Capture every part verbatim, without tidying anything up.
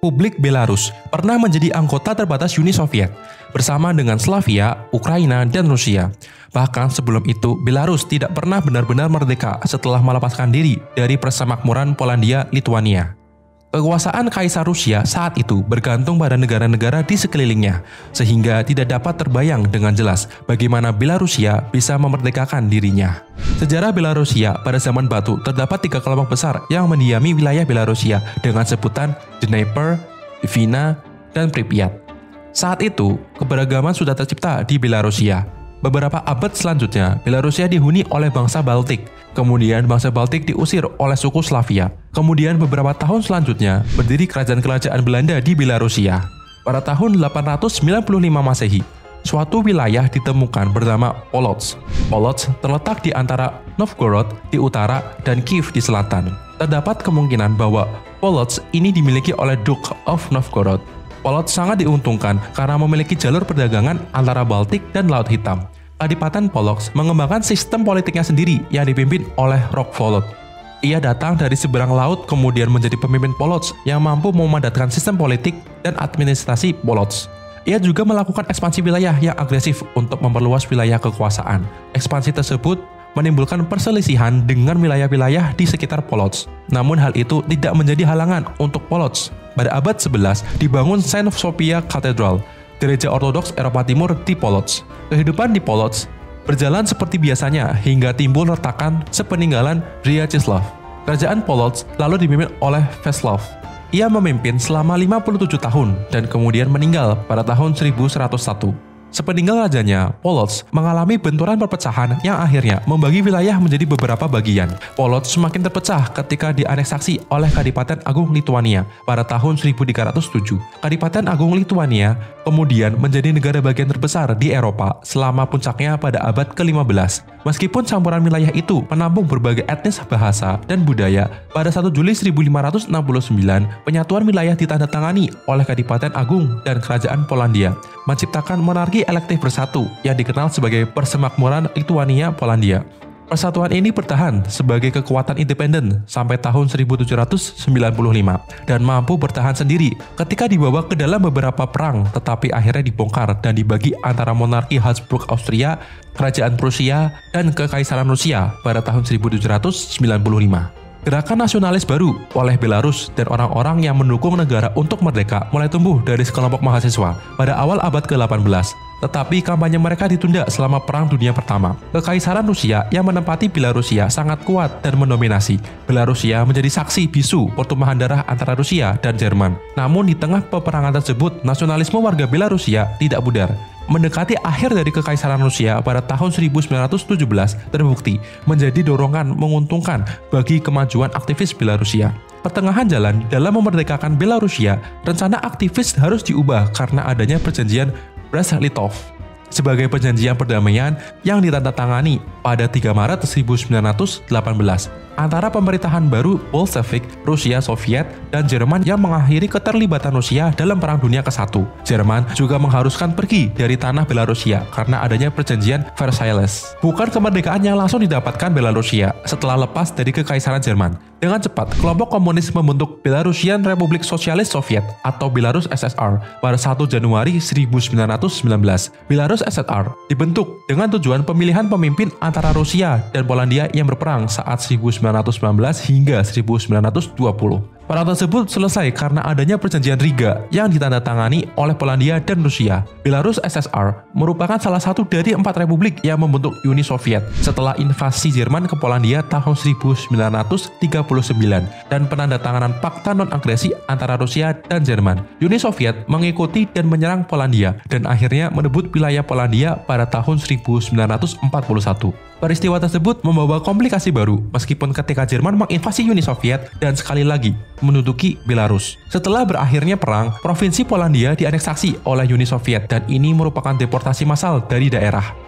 Republik Belarus pernah menjadi anggota terbatas Uni Soviet bersama dengan Slavia, Ukraina, dan Rusia. Bahkan sebelum itu, Belarus tidak pernah benar-benar merdeka setelah melepaskan diri dari persemakmuran Polandia-Lituania. Kekuasaan Kaisar Rusia saat itu bergantung pada negara-negara di sekelilingnya, sehingga tidak dapat terbayang dengan jelas bagaimana Belarusia bisa memerdekakan dirinya. Sejarah Belarusia pada zaman batu terdapat tiga kelompok besar yang mendiami wilayah Belarusia dengan sebutan Dnieper, Dvina, dan Pripyat. Saat itu, keberagaman sudah tercipta di Belarusia. Beberapa abad selanjutnya, Belarusia dihuni oleh bangsa Baltik. Kemudian bangsa Baltik diusir oleh suku Slavia. Kemudian beberapa tahun selanjutnya, berdiri kerajaan-kerajaan Belanda di Belarusia. Pada tahun delapan ratus sembilan puluh lima Masehi, suatu wilayah ditemukan bernama Polotsk. Polotsk terletak di antara Novgorod di utara dan Kiev di selatan. Terdapat kemungkinan bahwa Polotsk ini dimiliki oleh Duke of Novgorod. Polotsk sangat diuntungkan karena memiliki jalur perdagangan antara Baltik dan Laut Hitam. Kadipaten Polotsk mengembangkan sistem politiknya sendiri yang dipimpin oleh Rokvolod. Ia datang dari seberang laut kemudian menjadi pemimpin Polotsk yang mampu memadatkan sistem politik dan administrasi Polotsk. Ia juga melakukan ekspansi wilayah yang agresif untuk memperluas wilayah kekuasaan. Ekspansi tersebut menimbulkan perselisihan dengan wilayah-wilayah di sekitar Polotsk. Namun hal itu tidak menjadi halangan untuk Polotsk. Pada abad sebelas dibangun Saint Sophia Cathedral, gereja Ortodoks Eropa Timur di Polotsk. Kehidupan di Polotsk berjalan seperti biasanya hingga timbul retakan sepeninggalan Vyacheslav. Kerajaan Polotsk lalu dipimpin oleh Vyacheslav. Ia memimpin selama lima puluh tujuh tahun dan kemudian meninggal pada tahun seribu seratus satu. Sepeninggal rajanya, Polotsk mengalami benturan perpecahan yang akhirnya membagi wilayah menjadi beberapa bagian. Polotsk semakin terpecah ketika dianeksasi oleh Kadipaten Agung Lituania pada tahun seribu tiga ratus tujuh. Kadipaten Agung Lituania kemudian menjadi negara bagian terbesar di Eropa selama puncaknya pada abad ke lima belas. Meskipun campuran wilayah itu menampung berbagai etnis, bahasa, dan budaya, pada satu Juli seribu lima ratus enam puluh sembilan, penyatuan wilayah ditandatangani oleh Kadipaten Agung dan Kerajaan Polandia, menciptakan monarki elektif bersatu yang dikenal sebagai Persemakmuran Lituania-Polandia. Persatuan ini bertahan sebagai kekuatan independen sampai tahun seribu tujuh ratus sembilan puluh lima dan mampu bertahan sendiri ketika dibawa ke dalam beberapa perang, tetapi akhirnya dibongkar dan dibagi antara monarki Habsburg Austria, Kerajaan Prusia, dan Kekaisaran Rusia pada tahun seribu tujuh ratus sembilan puluh lima. Gerakan nasionalis baru oleh Belarus dan orang-orang yang mendukung negara untuk merdeka mulai tumbuh dari sekelompok mahasiswa pada awal abad ke delapan belas. Tetapi kampanye mereka ditunda selama Perang Dunia Pertama. Kekaisaran Rusia yang menempati Belarusia sangat kuat dan mendominasi. Belarusia menjadi saksi bisu pertumpahan darah antara Rusia dan Jerman. Namun di tengah peperangan tersebut, nasionalisme warga Belarusia tidak pudar. Mendekati akhir dari Kekaisaran Rusia pada tahun seribu sembilan ratus tujuh belas terbukti menjadi dorongan menguntungkan bagi kemajuan aktivis Belarusia. Pertengahan jalan dalam memerdekakan Belarusia, rencana aktivis harus diubah karena adanya perjanjian Brest-Litov sebagai perjanjian perdamaian yang ditandatangani pada tiga Maret seribu sembilan ratus delapan belas antara pemerintahan baru Bolshevik, Rusia Soviet, dan Jerman yang mengakhiri keterlibatan Rusia dalam Perang Dunia ke satu. Jerman juga mengharuskan pergi dari tanah Belarusia karena adanya perjanjian Versailles. Bukan kemerdekaan yang langsung didapatkan Belarusia setelah lepas dari Kekaisaran Jerman. Dengan cepat, kelompok komunis membentuk Belarusian Republik Sosialis Soviet atau Belarus S S R pada satu Januari seribu sembilan ratus sembilan belas. Belarus S S R dibentuk dengan tujuan pemilihan pemimpin antara Rusia dan Polandia yang berperang saat seribu sembilan ratus sembilan belas hingga seribu sembilan ratus dua puluh. Perang tersebut selesai karena adanya perjanjian Riga yang ditandatangani oleh Polandia dan Rusia. Belarus S S R merupakan salah satu dari empat republik yang membentuk Uni Soviet setelah invasi Jerman ke Polandia tahun seribu sembilan ratus tiga puluh sembilan dan penandatanganan Fakta Non-Agresi antara Rusia dan Jerman. Uni Soviet mengikuti dan menyerang Polandia dan akhirnya merebut wilayah Polandia pada tahun seribu sembilan ratus empat puluh satu. Peristiwa tersebut membawa komplikasi baru meskipun ketika Jerman menginvasi Uni Soviet dan sekali lagi menduduki Belarus. Setelah berakhirnya perang, provinsi Polandia dianeksasi oleh Uni Soviet dan ini merupakan deportasi massal dari daerah.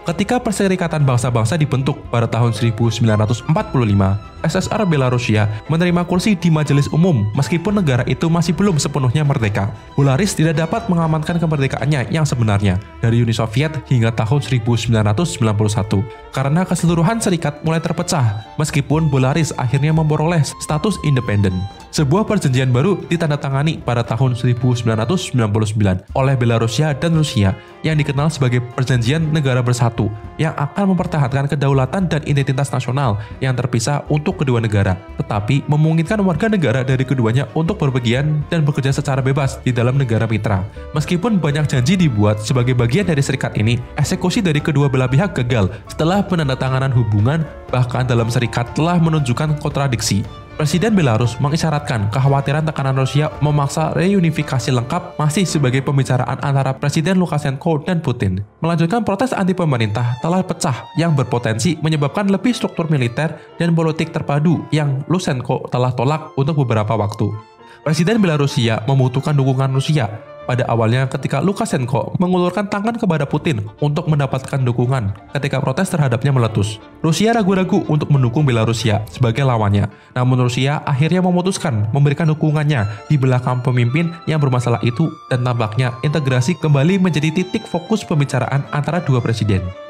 Ketika Perserikatan Bangsa-Bangsa dibentuk pada tahun seribu sembilan ratus empat puluh lima, S S R Belarusia menerima kursi di Majelis Umum meskipun negara itu masih belum sepenuhnya merdeka. Belarus tidak dapat mengamankan kemerdekaannya yang sebenarnya dari Uni Soviet hingga tahun seribu sembilan ratus sembilan puluh satu karena keseluruhan serikat mulai terpecah meskipun Belarus akhirnya memperoleh status independen. Sebuah perjanjian baru ditandatangani pada tahun seribu sembilan ratus sembilan puluh sembilan oleh Belarusia dan Rusia yang dikenal sebagai Perjanjian Negara Bersatu yang akan mempertahankan kedaulatan dan identitas nasional yang terpisah untuk kedua negara, tetapi memungkinkan warga negara dari keduanya untuk berpergian dan bekerja secara bebas di dalam negara mitra. Meskipun banyak janji dibuat sebagai bagian dari serikat ini, eksekusi dari kedua belah pihak gagal setelah penandatanganan hubungan, bahkan dalam serikat telah menunjukkan kontradiksi. Presiden Belarus mengisyaratkan kekhawatiran tekanan Rusia memaksa reunifikasi lengkap masih sebagai pembicaraan antara Presiden Lukashenko dan Putin. Melanjutkan protes anti-pemerintah telah pecah yang berpotensi menyebabkan lebih struktur militer dan politik terpadu yang Lukashenko telah tolak untuk beberapa waktu. Presiden Belarusia membutuhkan dukungan Rusia pada awalnya ketika Lukashenko mengulurkan tangan kepada Putin untuk mendapatkan dukungan ketika protes terhadapnya meletus. Rusia ragu-ragu untuk mendukung Belarusia sebagai lawannya, namun Rusia akhirnya memutuskan memberikan dukungannya di belakang pemimpin yang bermasalah itu dan tampaknya integrasi kembali menjadi titik fokus pembicaraan antara dua presiden.